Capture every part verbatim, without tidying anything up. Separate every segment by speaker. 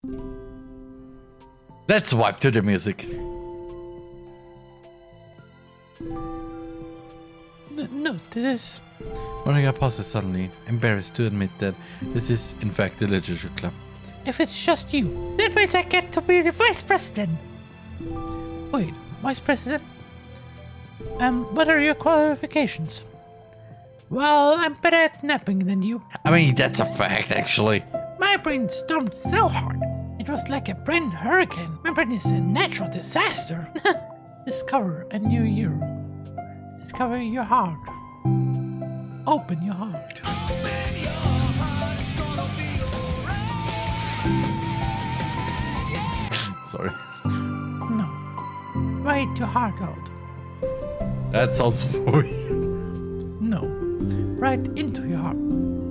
Speaker 1: Let's wipe to the music.
Speaker 2: No, no, this is...
Speaker 1: Monica pauses suddenly, embarrassed to admit that this is in fact the literature club.
Speaker 2: If it's just you, that means I get to be the vice president. Wait, vice president? Um, what are your qualifications? Well, I'm better at napping than you.
Speaker 1: I mean, that's a fact, actually.
Speaker 2: My brain stormed so hard. It was like a brain hurricane. My brain is a natural disaster. Discover a new year. Discover your heart. Open your heart.
Speaker 3: Open your heart, it's gonna be alright.
Speaker 1: Sorry.
Speaker 2: No. Write your heart out.
Speaker 1: That sounds weird.
Speaker 2: No. Write into your heart.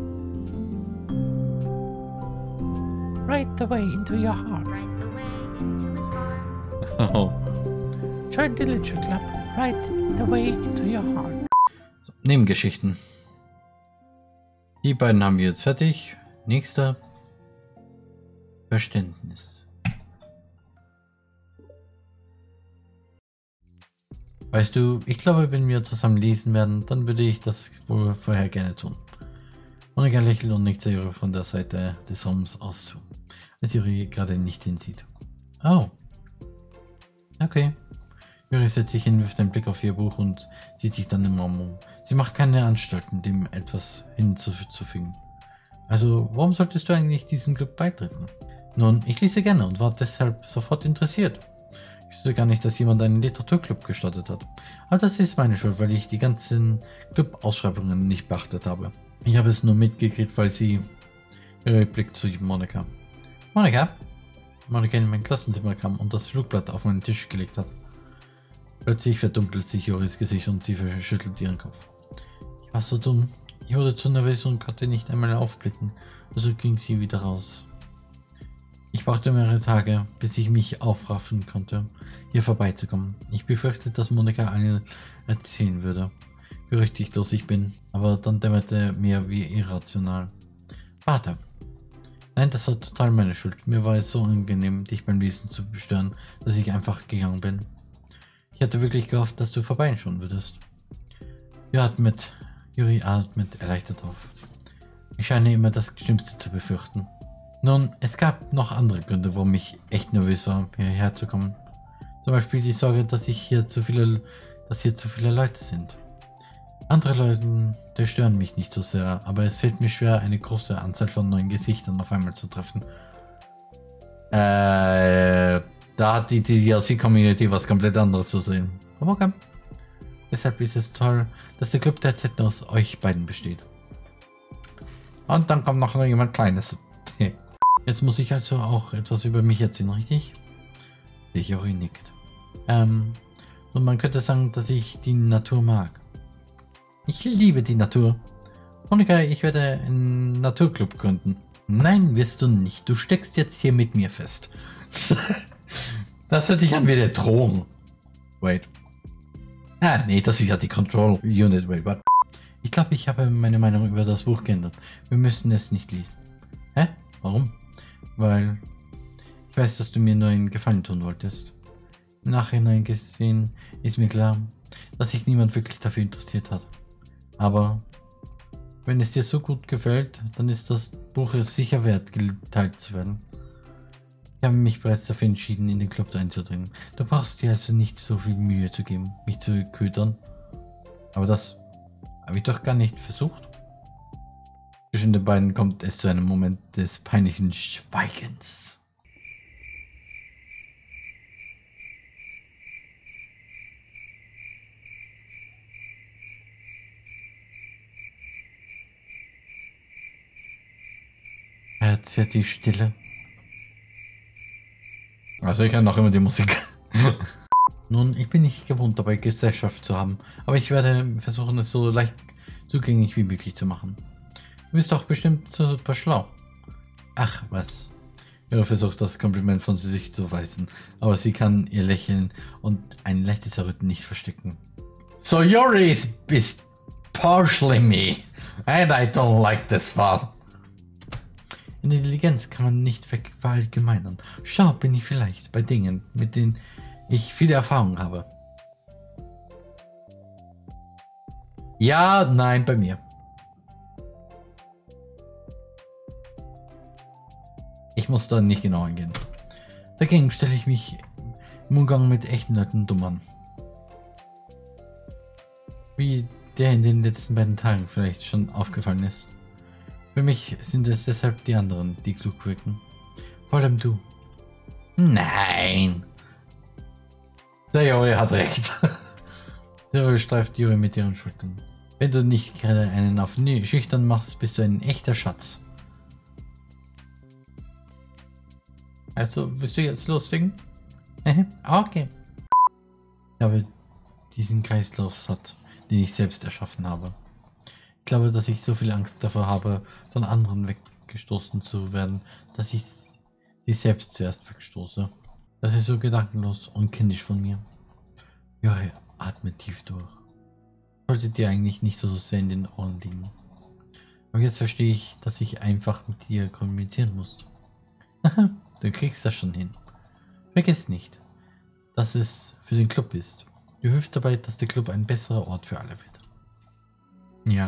Speaker 2: Right the way into your heart.
Speaker 4: Right the way into his heart.
Speaker 1: Oh.
Speaker 2: Join the literature club. Right the way into your heart.
Speaker 1: So, Nebengeschichten. Die beiden haben wir jetzt fertig. Nächster. Verständnis. Weißt du, ich glaube, wenn wir zusammen lesen werden, dann würde ich das wohl vorher gerne tun. Monika lächelt und nickt Juri von der Seite des Raums aus zu, als Juri gerade nicht hinsieht. Oh. Okay. Juri setzt sich hin, wirft einen Blick auf ihr Buch und sieht sich dann im Raum um. Sie macht keine Anstalten, dem etwas hinzuzufügen. Also, warum solltest du eigentlich diesem Club beitreten? Nun, ich lese gerne und war deshalb sofort interessiert. Ich wusste gar nicht, dass jemand einen Literaturclub gestartet hat. Aber das ist meine Schuld, weil ich die ganzen Club-Ausschreibungen nicht beachtet habe. Ich habe es nur mitgekriegt, weil sie... Ihre Blick zu Monika. Monika? Monika in mein Klassenzimmer kam und das Flugblatt auf meinen Tisch gelegt hat. Plötzlich verdunkelt sich Joris Gesicht und sie verschüttelt ihren Kopf. Ich war so dumm. Ich wurde zu nervös und konnte nicht einmal aufblicken. Also ging sie wieder raus. Ich brauchte mehrere Tage, bis ich mich aufraffen konnte, hier vorbeizukommen. Ich befürchtete, dass Monika allen erzählen würde, wie rücksichtslos ich bin, aber dann dämmerte mir wie irrational. Warte. Nein, das war total meine Schuld. Mir war es so angenehm, dich beim Lesen zu bestören, dass ich einfach gegangen bin. Ich hatte wirklich gehofft, dass du vorbeischauen würdest. Juri atmet, Juri atmet erleichtert auf. Ich scheine immer das Schlimmste zu befürchten. Nun, es gab noch andere Gründe, warum ich echt nervös war, hierher zu kommen. Zum Beispiel die Sorge, dass ich hier zu viele, dass hier zu viele Leute sind. Andere Leute, die stören mich nicht so sehr, aber es fällt mir schwer, eine große Anzahl von neuen Gesichtern auf einmal zu treffen. Äh, da hat die D L C-Community was komplett anderes zu sehen. Aber okay. Deshalb ist es toll, dass der Club derzeit nur aus euch beiden besteht. Und dann kommt noch jemand Kleines. Jetzt muss ich also auch etwas über mich erzählen, richtig? Juri nickt. Ähm, und man könnte sagen, dass ich die Natur mag. Ich liebe die Natur. Monika, ich werde einen Naturclub gründen. Nein, wirst du nicht. Du steckst jetzt hier mit mir fest. Das hört sich an wie der Drohung. Wait. Ah, nee, das ist ja die Control Unit. Wait, what? Ich glaube, ich habe meine Meinung über das Buch geändert. Wir müssen es nicht lesen. Hä? Warum? Weil ich weiß, dass du mir nur einen Gefallen tun wolltest. Im Nachhinein gesehen ist mir klar, dass sich niemand wirklich dafür interessiert hat. Aber wenn es dir so gut gefällt, dann ist das Buch es sicher wert, geteilt zu werden. Ich habe mich bereits dafür entschieden, in den Club einzudringen. Du brauchst dir also nicht so viel Mühe zu geben, mich zu ködern. Aber das habe ich doch gar nicht versucht. Zwischen den beiden kommt es zu einem Moment des peinlichen Schweigens. Jetzt wird die Stille. Also ich kann noch immer die Musik. Nun, ich bin nicht gewohnt, dabei Gesellschaft zu haben, aber ich werde versuchen, es so leicht zugänglich wie möglich zu machen. Du bist doch bestimmt super schlau. Ach, was. Juri versucht, das Kompliment von sich zu weisen, aber sie kann ihr Lächeln und ein leichtes Erröten nicht verstecken. So Juri is partially me, and I don't like this far. Intelligenz kann man nicht verallgemeinern. Schau bin ich vielleicht bei Dingen, mit denen ich viele Erfahrung habe. Ja, nein, bei mir. Ich muss da nicht genau eingehen. Dagegen stelle ich mich im Umgang mit echten Leuten dumm an. Wie der in den letzten beiden Tagen vielleicht schon aufgefallen ist. Für mich sind es deshalb die anderen, die klug wirken. Vor allem du. Nein! Der Juri hat recht. Der Juri streift Juri mit ihren Schultern. Wenn du nicht gerade einen auf schüchtern machst, bist du ein echter Schatz. Also, willst du jetzt loslegen? Okay. Ich habe diesen Kreislauf satt, den ich selbst erschaffen habe. Ich glaube, dass ich so viel Angst davor habe, von anderen weggestoßen zu werden, dass ich sie selbst zuerst wegstoße. Das ist so gedankenlos und kindisch von mir. Juri, atme tief durch. Sollte dir eigentlich nicht so sehr in den Ohren liegen. Aber jetzt verstehe ich, dass ich einfach mit dir kommunizieren muss. Du kriegst das schon hin. Vergiss nicht, dass es für den Club ist. Du hilfst dabei, dass der Club ein besserer Ort für alle wird. Ja.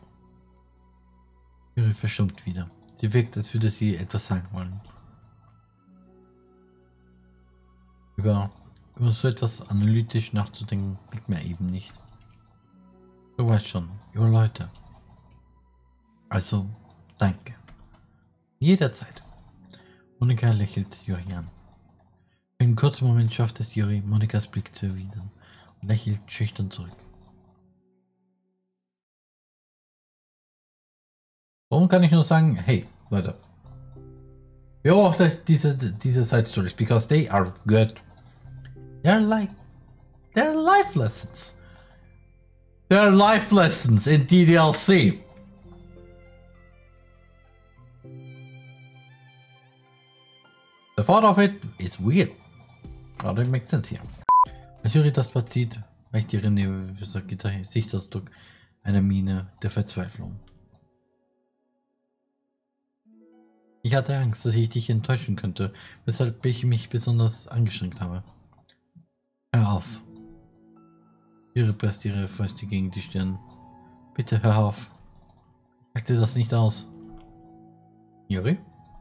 Speaker 1: Juri verstummt wieder. Sie wirkt, als würde sie etwas sagen wollen. Über, über so etwas analytisch nachzudenken, liegt mir eben nicht. Du weißt schon, über Leute. Also, danke. Jederzeit. Monika lächelt Juri an. Für einen kurzen Moment schafft es Juri, Monikas Blick zu erwidern und lächelt schüchtern zurück. Warum kann ich nur sagen, hey, Leute, beobachtet diese, diese Side Stories, because they are good. They're like, they're life lessons. They're life lessons in D D L C. The thought of it is weird. But it makes sense here. Als Juri das Blatt sieht, weicht ihre nervöser Gesichtsausdruck einer Miene der Verzweiflung. Ich hatte Angst, dass ich dich enttäuschen könnte, weshalb ich mich besonders angestrengt habe. Hör auf. Juri presst ihre Fäuste gegen die Stirn. Bitte hör auf. Sag dir das nicht aus. Juri?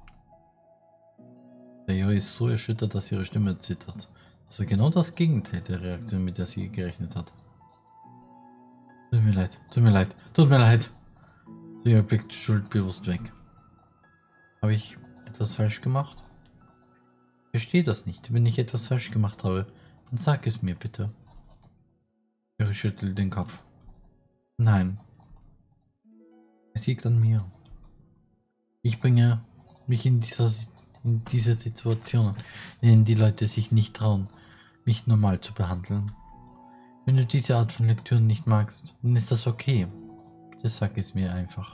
Speaker 1: Der Juri ist so erschüttert, dass ihre Stimme zittert. Das war genau das Gegenteil der Reaktion, mit der sie gerechnet hat. Tut mir leid, tut mir leid, tut mir leid. Sie blickt schuldbewusst weg. Habe ich etwas falsch gemacht? Ich verstehe das nicht. Wenn ich etwas falsch gemacht habe, dann sag es mir bitte. Juri schüttelt den Kopf. Nein. Es liegt an mir. Ich bringe mich in dieser, in diese Situation, in denen die Leute sich nicht trauen, mich normal zu behandeln. Wenn du diese Art von Lektüren nicht magst, dann ist das okay. Bitte sag es mir einfach.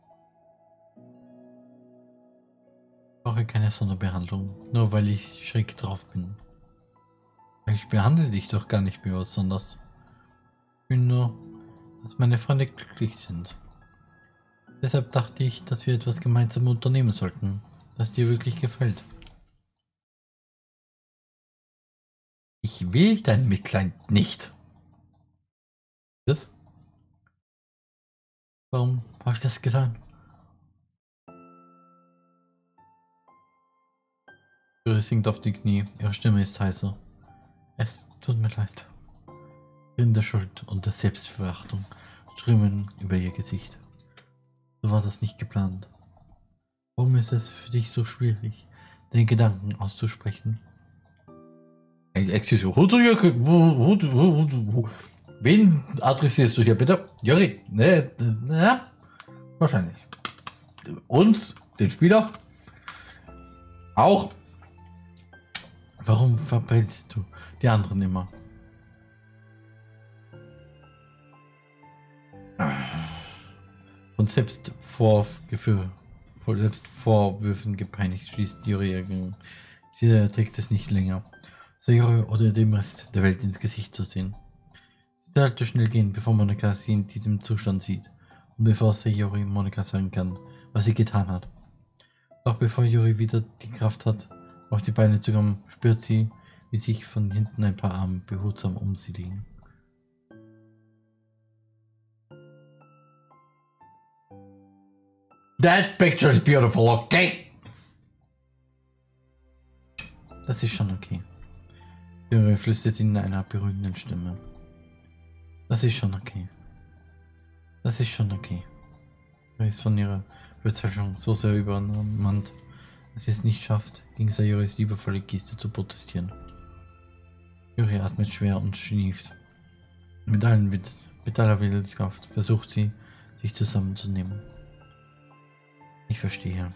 Speaker 1: Ich brauche keine Sonderbehandlung, nur weil ich schräg drauf bin. Ich behandle dich doch gar nicht mehr besonders. Ich will nur, dass meine Freunde glücklich sind. Deshalb dachte ich, dass wir etwas gemeinsam unternehmen sollten, das dir wirklich gefällt. Ich will dein Mitleid nicht. Das? Warum habe ich das getan? Juri sinkt auf die Knie, ihre Stimme ist heiser. Es tut mir leid. In der Schuld und der Selbstverachtung strömen über ihr Gesicht. So war das nicht geplant. Warum ist es für dich so schwierig, den Gedanken auszusprechen? Excuse me, wen adressierst du hier bitte? Juri, ne, ne, wahrscheinlich. Uns, den Spieler? Auch. Warum verbrennst du die anderen immer? Und selbst Vorgefühl, vor Selbstvorwürfen gepeinigt schließt Juri ihren. Sie erträgt es nicht länger, Sayori oder dem Rest der Welt ins Gesicht zu sehen. Sie sollte schnell gehen, bevor Monika sie in diesem Zustand sieht und bevor Sayori Monika sagen kann, was sie getan hat. Doch bevor Yuri wieder die Kraft hat, auf die Beine zu kommen, spürt sie, wie sich von hinten ein paar Arme behutsam um sie legen. That picture is beautiful, okay? Das ist schon okay. Yuri flüstert in einer beruhigenden Stimme. Das ist schon okay. Das ist schon okay. Yuri ist von ihrer Verzweiflung so sehr übermannt, dass sie es nicht schafft, gegen Sayoris liebevolle Geste zu protestieren. Yuri atmet schwer und schnieft. Mit, allen Witz, mit aller Willenskraft versucht sie, sich zusammenzunehmen. Ich verstehe.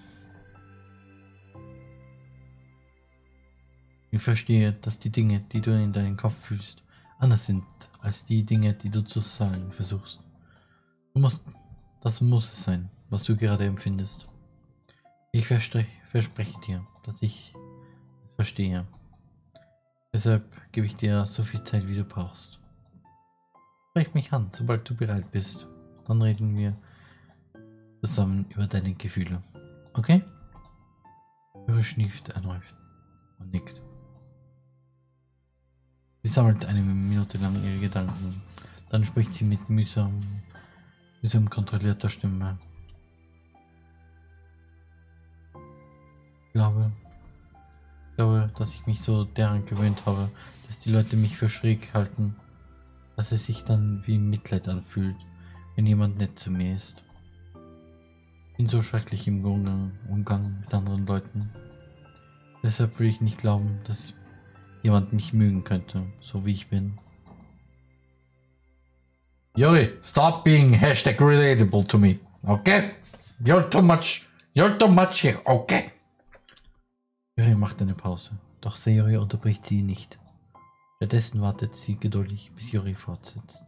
Speaker 1: Ich verstehe, dass die Dinge, die du in deinem Kopf fühlst, anders sind als die Dinge, die du zu sagen versuchst. Du musst, das muss es sein, was du gerade empfindest. Ich verspreche, verspreche dir, dass ich es verstehe. Deshalb gebe ich dir so viel Zeit, wie du brauchst. Sprech mich an, sobald du bereit bist. Dann reden wir zusammen über deine Gefühle. Okay? Yuri schnieft erneut und nickt. Sie sammelt eine Minute lang ihre Gedanken. Dann spricht sie mit mühsam, mühsam kontrollierter Stimme. Ich glaube, ich glaube, dass ich mich so daran gewöhnt habe, dass die Leute mich für schräg halten, dass es sich dann wie Mitleid anfühlt, wenn jemand nett zu mir ist. Ich bin so schrecklich im Umgang, Umgang mit anderen Leuten. Deshalb will ich nicht glauben, dass jemand mich mögen könnte, so wie ich bin. Yuri, stop being hashtag relatable to me, okay? You're too much, you're too much here, okay? Yuri macht eine Pause, doch Sayori unterbricht sie nicht. Stattdessen wartet sie geduldig, bis Yuri fortsetzt.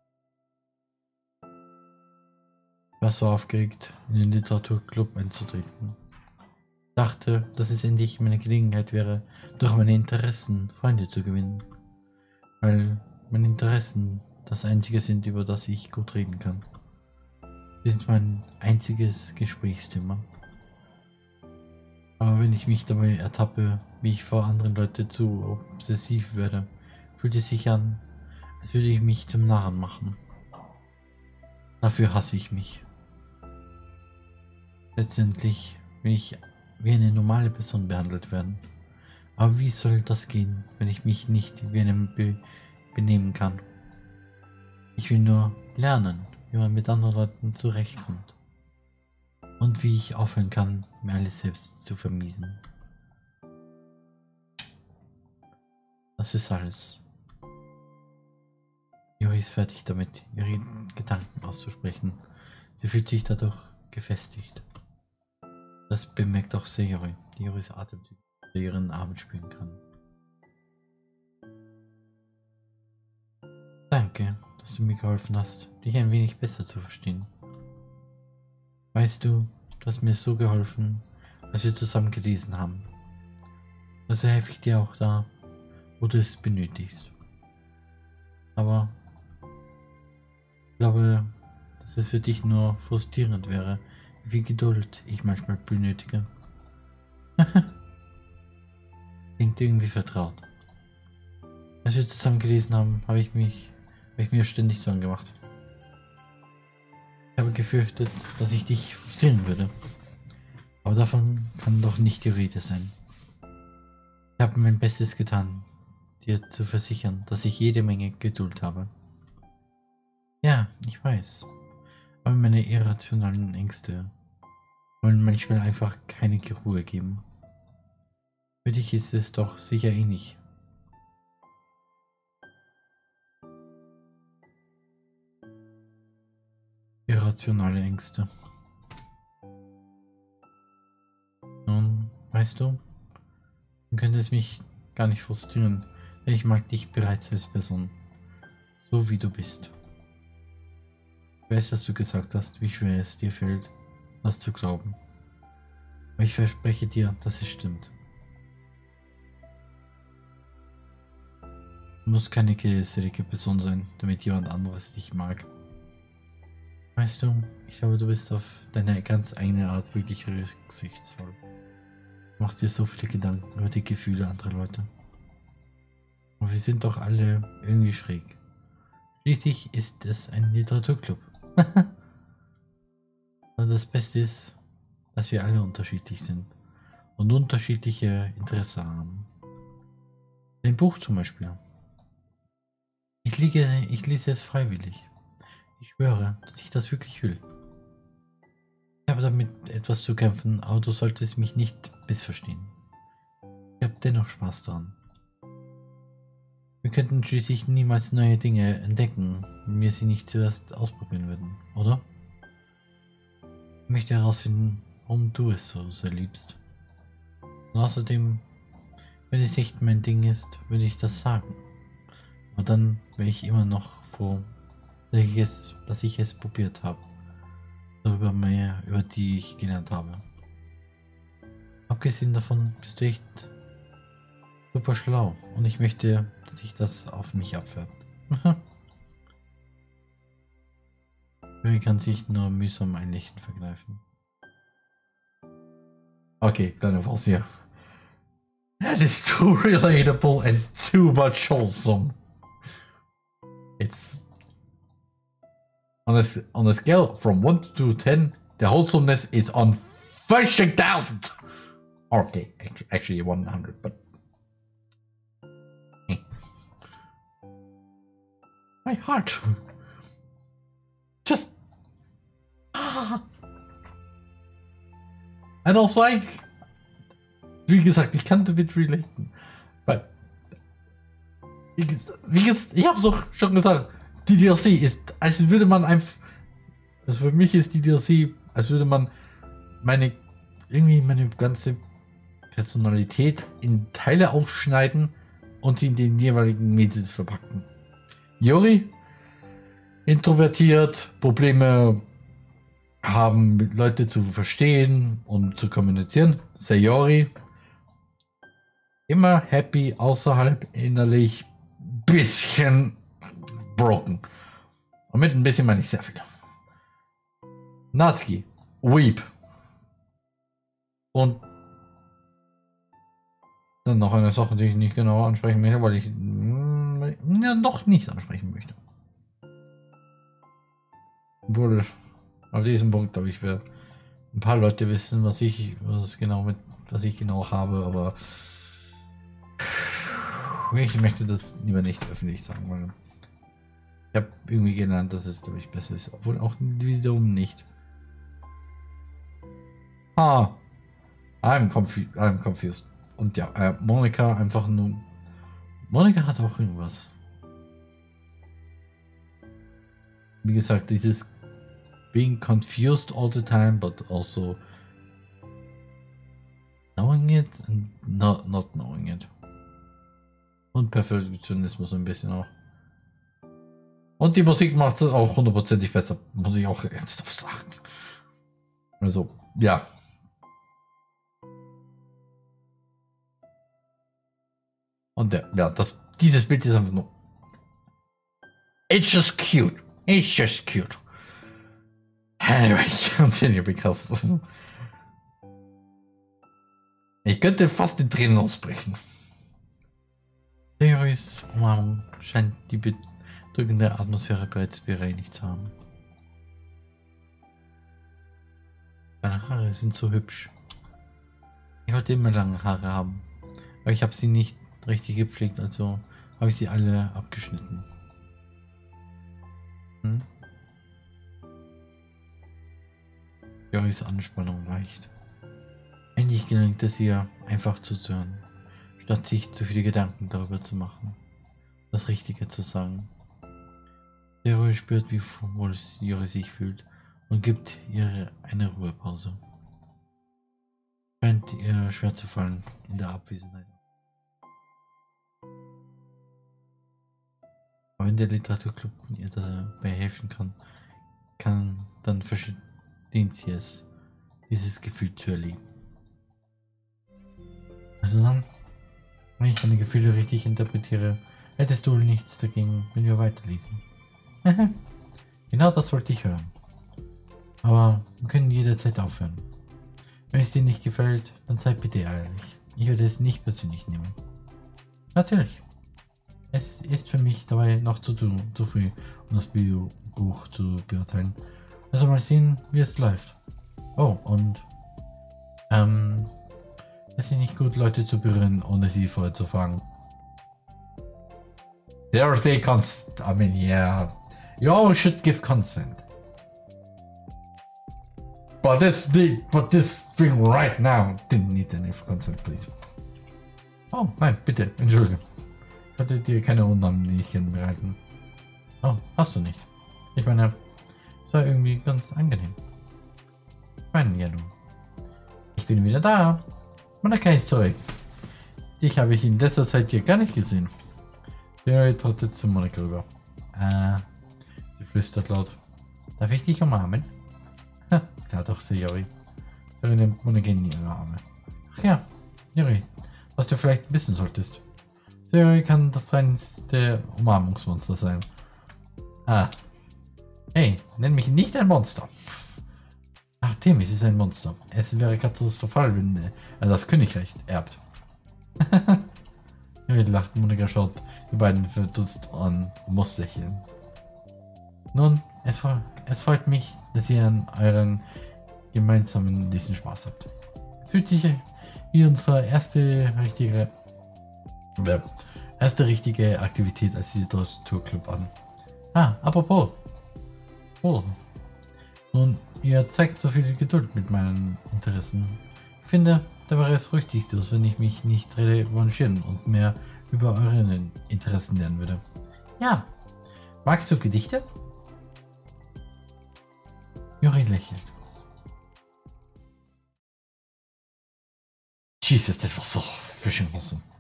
Speaker 1: Ich war so aufgeregt, in den Literaturclub einzutreten. Ich dachte, dass es endlich meine Gelegenheit wäre, durch meine Interessen Freunde zu gewinnen. Weil meine Interessen das einzige sind, über das ich gut reden kann. Sie sind mein einziges Gesprächsthema. Aber wenn ich mich dabei ertappe, wie ich vor anderen Leuten zu obsessiv werde, fühlt es sich an, als würde ich mich zum Narren machen. Dafür hasse ich mich. Letztendlich will ich wie eine normale Person behandelt werden. Aber wie soll das gehen, wenn ich mich nicht wie einem be benehmen kann? Ich will nur lernen, wie man mit anderen Leuten zurechtkommt. Und wie ich aufhören kann, mir alles selbst zu vermiesen. Das ist alles. Yuri ist fertig damit, ihre Gedanken auszusprechen. Sie fühlt sich dadurch gefestigt. Das bemerkt auch Sayori, die Yuris Atemzüge bei ihren Armen spüren kann. Danke, dass du mir geholfen hast, dich ein wenig besser zu verstehen. Weißt du, du hast mir so geholfen, als wir zusammen gelesen haben. Also helfe ich dir auch da, wo du es benötigst. Aber ich glaube, dass es für dich nur frustrierend wäre, wie viel Geduld ich manchmal benötige. Klingt irgendwie vertraut. Als wir zusammen gelesen haben, habe ich mich, habe ich mir ständig Sorgen gemacht. Ich habe gefürchtet, dass ich dich frustrieren würde. Aber davon kann doch nicht die Rede sein. Ich habe mein Bestes getan, dir zu versichern, dass ich jede Menge Geduld habe. Ja, ich weiß. Aber meine irrationalen Ängste wollen manchmal einfach keine Ruhe geben. Für dich ist es doch sicher ähnlich. Irrationale Ängste. Nun, weißt du, dann könnte es mich gar nicht frustrieren, denn ich mag dich bereits als Person, so wie du bist. Ich weiß, dass du gesagt hast, wie schwer es dir fällt, das zu glauben. Aber ich verspreche dir, dass es stimmt. Du musst keine gesellige Person sein, damit jemand anderes dich mag. Weißt du, ich glaube, du bist auf deine ganz eigene Art wirklich rücksichtsvoll. Du machst dir so viele Gedanken über die Gefühle anderer Leute. Und wir sind doch alle irgendwie schräg. Schließlich ist es ein Literaturclub. Und das Beste ist, dass wir alle unterschiedlich sind und unterschiedliche Interessen haben. Ein Buch zum Beispiel. Ich, liege, ich lese es freiwillig. Ich schwöre, dass ich das wirklich will. Ich habe damit etwas zu kämpfen, aber du solltest mich nicht missverstehen. Ich habe dennoch Spaß daran. Wir könnten schließlich niemals neue Dinge entdecken, wenn wir sie nicht zuerst ausprobieren würden, oder? Ich möchte herausfinden, warum du es so sehr liebst. Und außerdem, wenn es nicht mein Ding ist, würde ich das sagen. Aber dann wäre ich immer noch froh, dass ich es, dass ich es probiert habe. Darüber mehr, über die ich gelernt habe. Abgesehen davon bist du echt super schlau und ich möchte, dass sich das auf mich abfärbt. Wie kann sich nur mühsam ein Lächeln verkneifen. Okay, kleine Pause hier. That is too relatable and too much wholesome. It's on a, on a scale from one to ten, the wholesomeness is on thirty thousand. Okay, actually, actually one hundred, but my heart just and also I, wie gesagt, ich kann damit relaten, weil wie gesagt, ich habe es auch schon gesagt, die D L C ist, als würde man einfach, also für mich ist die D L C, als würde man meine, irgendwie meine ganze Personalität in Teile aufschneiden und sie in den jeweiligen Medien verpacken. Yuri, introvertiert, Probleme haben, mit Leute zu verstehen und zu kommunizieren. Sayori, immer happy, außerhalb, innerlich, bisschen broken. Und mit ein bisschen meine ich sehr viel. Natsuki, weep. Und dann noch eine Sache, die ich nicht genau ansprechen möchte, weil ich mh, ja, noch nicht ansprechen möchte. Obwohl, auf diesem Punkt, glaube ich, wir ein paar Leute wissen, was ich, was genau mit, was ich genau habe, aber ich möchte das lieber nicht öffentlich sagen, weil ich habe irgendwie gelernt, dass es, glaube ich, besser ist, obwohl auch wiederum nicht. Ah, I'm, confu I'm confused. Und ja, äh, Monika einfach nur. Monika hat auch irgendwas. Wie gesagt, dieses being confused all the time, but also knowing it and not, not knowing it. Und Perfektionismus ein bisschen auch. Und die Musik macht es auch hundertprozentig besser, muss ich auch ernsthaft sagen. Also, ja. Und der, ja, das, dieses Bild ist einfach nur. It's just cute. It's just cute. Anyway, continue because. Ich könnte fast in Tränen ausbrechen. Theories Umarmung scheint die bedrückende Atmosphäre bereits bereinigt zu haben. Deine Haare sind so hübsch. Ich wollte immer lange Haare haben, aber ich habe sie nicht richtig gepflegt, also habe ich sie alle abgeschnitten. Hm? Joris Anspannung weicht. Endlich gelingt es ihr, einfach zuzuhören, statt sich zu viele Gedanken darüber zu machen, das Richtige zu sagen. Joris spürt, wie wohl Joris sich fühlt und gibt ihr eine Ruhepause. Scheint ihr schwer zu fallen in der Abwesenheit. Aber wenn der Literaturclub ihr dabei helfen kann, kann dann verstehen sie es, dieses Gefühl zu erleben. Also dann, wenn ich deine Gefühle richtig interpretiere, hättest du nichts dagegen, wenn wir weiterlesen. Genau das wollte ich hören. Aber wir können jederzeit aufhören. Wenn es dir nicht gefällt, dann sei bitte ehrlich. Ich werde es nicht persönlich nehmen. Natürlich. Es ist für mich dabei noch zu, zu früh, um das Bio-Buch zu beurteilen. Also mal sehen, wie es läuft. Oh, und ähm, es ist nicht gut, Leute zu berühren, ohne sie vorher zu fragen. Seriously, consent. I mean, yeah. You always should give consent. But this, the, but this thing right now didn't need any consent, please. Oh, nein, bitte, entschuldige. Ich hatte dir keine Unannehmlichkeiten bereiten. Oh, hast du nicht. Ich meine, es war irgendwie ganz angenehm. Ich meine, ja, du. Ich bin wieder da. Monika ist zurück. Dich habe ich in letzter Zeit hier gar nicht gesehen. Jerry trottet zu Monika rüber. Äh, sie flüstert laut. Darf ich dich umarmen? Ha, klar doch, Sayori. Sayori nimmt Monika in ihre Arme. Ach ja, Yuri, was du vielleicht wissen solltest. Sayori kann das reinste Umarmungsmonster sein. Ah. Hey, nenn mich nicht ein Monster. Ach, Themis ist ein Monster. Es wäre katastrophal, wenn er das Königreich erbt. Yuri lacht, Monika schaut die beiden verdutzt an und muss lächeln. Nun, es, es freut mich, dass ihr an euren gemeinsamen diesen Spaß habt. Es fühlt sich wie unsere erste richtige äh, erste richtige Aktivität als die Tour Club an. Ah, apropos. Oh. Nun, ihr zeigt so viel Geduld mit meinen Interessen. Ich finde, da wäre es rüchtiglos, wenn ich mich nicht revanchieren und mehr über eure Interessen lernen würde. Ja. Magst du Gedichte? Yuri lächelt. Jesus, das war so freaking awesome.